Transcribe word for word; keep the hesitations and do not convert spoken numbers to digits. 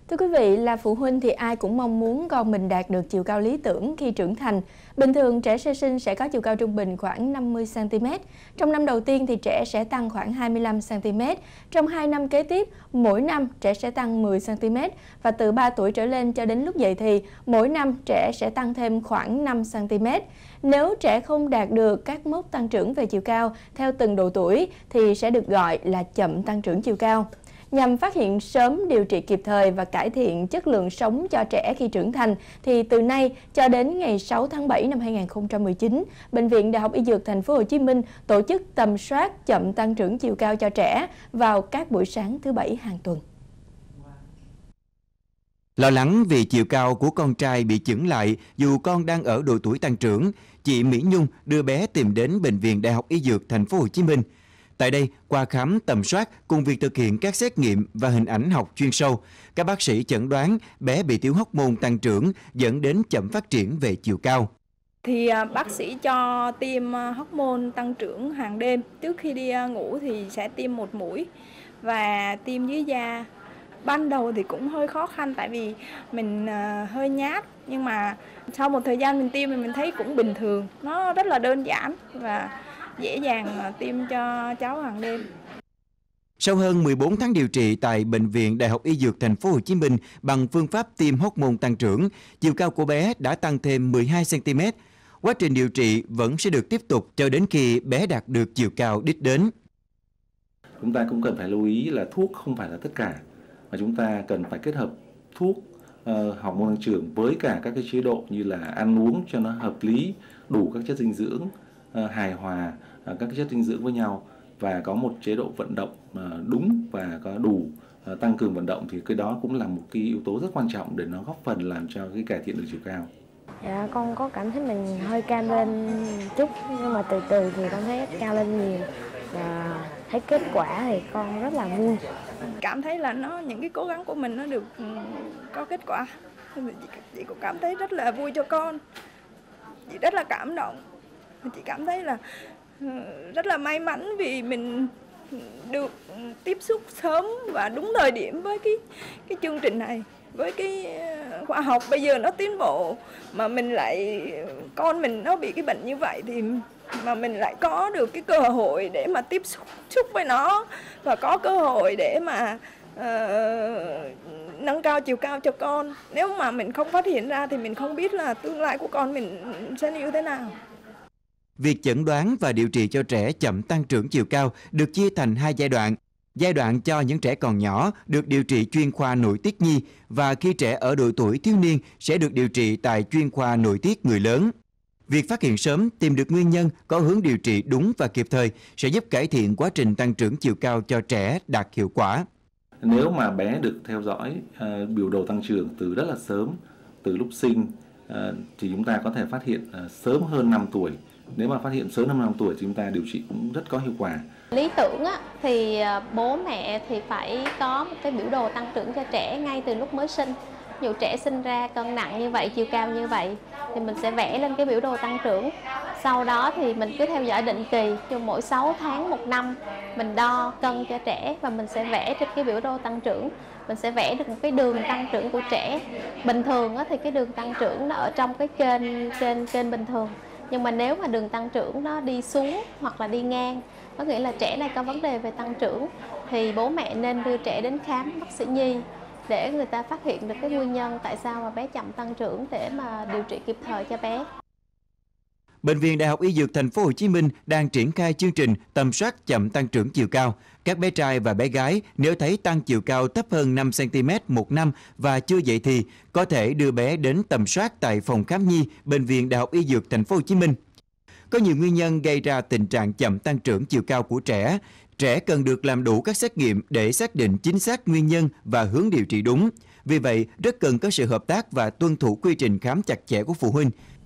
Thưa quý vị, là phụ huynh thì ai cũng mong muốn con mình đạt được chiều cao lý tưởng khi trưởng thành. Bình thường trẻ sơ sinh sẽ có chiều cao trung bình khoảng năm mươi xăng ti mét. Trong năm đầu tiên thì trẻ sẽ tăng khoảng hai mươi lăm xăng ti mét. Trong hai năm kế tiếp, mỗi năm trẻ sẽ tăng mười xăng ti mét. Và từ ba tuổi trở lên cho đến lúc dậy thì, mỗi năm trẻ sẽ tăng thêm khoảng năm xăng ti mét. Nếu trẻ không đạt được các mốc tăng trưởng về chiều cao theo từng độ tuổi thì sẽ được gọi là chậm tăng trưởng chiều cao. Nhằm phát hiện sớm, điều trị kịp thời và cải thiện chất lượng sống cho trẻ khi trưởng thành, thì từ nay cho đến ngày sáu tháng bảy năm hai nghìn không trăm mười chín, Bệnh viện Đại học Y Dược Thành phố Hồ Chí Minh tổ chức tầm soát chậm tăng trưởng chiều cao cho trẻ vào các buổi sáng thứ Bảy hàng tuần. Lo lắng vì chiều cao của con trai bị chững lại dù con đang ở độ tuổi tăng trưởng, chị Mỹ Nhung đưa bé tìm đến Bệnh viện Đại học Y Dược Thành phố Hồ Chí Minh. Tại đây, qua khám tầm soát cùng việc thực hiện các xét nghiệm và hình ảnh học chuyên sâu, các bác sĩ chẩn đoán bé bị thiếu hormone tăng trưởng dẫn đến chậm phát triển về chiều cao. Thì bác sĩ cho tiêm hormone tăng trưởng hàng đêm. Trước khi đi ngủ thì sẽ tiêm một mũi và tiêm dưới da. Ban đầu thì cũng hơi khó khăn tại vì mình hơi nhát, nhưng mà sau một thời gian mình tiêm thì mình thấy cũng bình thường. Nó rất là đơn giản và dễ dàng tiêm cho cháu hàng đêm. Sau hơn mười bốn tháng điều trị tại Bệnh viện Đại học Y Dược Thành phố Hồ Chí Minh bằng phương pháp tiêm hormone tăng trưởng, chiều cao của bé đã tăng thêm mười hai xăng ti mét. Quá trình điều trị vẫn sẽ được tiếp tục cho đến khi bé đạt được chiều cao đích đến. Chúng ta cũng cần phải lưu ý là thuốc không phải là tất cả, mà chúng ta cần phải kết hợp thuốc uh, hormone tăng trưởng với cả các cái chế độ như là ăn uống cho nó hợp lý, đủ các chất dinh dưỡng, uh, hài hòa uh, các chất dinh dưỡng với nhau, và có một chế độ vận động uh, đúng và có đủ uh, tăng cường vận động, thì cái đó cũng là một cái yếu tố rất quan trọng để nó góp phần làm cho cái cải thiện được chiều cao. Dạ, con có cảm thấy mình hơi cao lên chút, nhưng mà từ từ thì con thấy cao lên nhiều và thấy kết quả thì con rất là vui. Cảm thấy là nó những cái cố gắng của mình nó được có kết quả. Chị cũng cảm thấy rất là vui cho con. Chị rất là cảm động. Chị cảm thấy là rất là may mắn vì mình được tiếp xúc sớm và đúng thời điểm với cái cái chương trình này. Với cái khoa học bây giờ nó tiến bộ mà mình lại con mình nó bị cái bệnh như vậy thì mà mình lại có được cái cơ hội để mà tiếp xúc, xúc với nó và có cơ hội để mà uh, nâng cao chiều cao cho con. Nếu mà mình không phát hiện ra thì mình không biết là tương lai của con mình sẽ như thế nào. Việc chẩn đoán và điều trị cho trẻ chậm tăng trưởng chiều cao được chia thành hai giai đoạn. Giai đoạn cho những trẻ còn nhỏ được điều trị chuyên khoa nội tiết nhi, và khi trẻ ở độ tuổi thiếu niên sẽ được điều trị tại chuyên khoa nội tiết người lớn. Việc phát hiện sớm, tìm được nguyên nhân, có hướng điều trị đúng và kịp thời sẽ giúp cải thiện quá trình tăng trưởng chiều cao cho trẻ đạt hiệu quả. Nếu mà bé được theo dõi uh, biểu đồ tăng trưởng từ rất là sớm, từ lúc sinh, uh, thì chúng ta có thể phát hiện uh, sớm hơn năm tuổi. Nếu mà phát hiện sớm hơn năm tuổi thì chúng ta điều trị cũng rất có hiệu quả. Lý tưởng á, thì bố mẹ thì phải có một cái biểu đồ tăng trưởng cho trẻ ngay từ lúc mới sinh. Ví dụ trẻ sinh ra cân nặng như vậy, chiều cao như vậy thì mình sẽ vẽ lên cái biểu đồ tăng trưởng. Sau đó thì mình cứ theo dõi định kỳ, cho mỗi sáu tháng một năm mình đo cân cho trẻ và mình sẽ vẽ trên cái biểu đồ tăng trưởng. Mình sẽ vẽ được một cái đường tăng trưởng của trẻ. Bình thường á, thì cái đường tăng trưởng nó ở trong cái kênh kênh kênh bình thường. Nhưng mà nếu mà đường tăng trưởng nó đi xuống hoặc là đi ngang, có nghĩa là trẻ này có vấn đề về tăng trưởng, thì bố mẹ nên đưa trẻ đến khám bác sĩ nhi để người ta phát hiện được cái nguyên nhân tại sao mà bé chậm tăng trưởng để mà điều trị kịp thời cho bé. Bệnh viện Đại học Y Dược Thành phố Hồ Chí Minh đang triển khai chương trình tầm soát chậm tăng trưởng chiều cao. Các bé trai và bé gái nếu thấy tăng chiều cao thấp hơn năm xăng ti mét một năm và chưa dậy thì có thể đưa bé đến tầm soát tại phòng khám nhi Bệnh viện Đại học Y Dược Thành phố Hồ Chí Minh. Có nhiều nguyên nhân gây ra tình trạng chậm tăng trưởng chiều cao của trẻ. Trẻ cần được làm đủ các xét nghiệm để xác định chính xác nguyên nhân và hướng điều trị đúng. Vì vậy, rất cần có sự hợp tác và tuân thủ quy trình khám chặt chẽ của phụ huynh.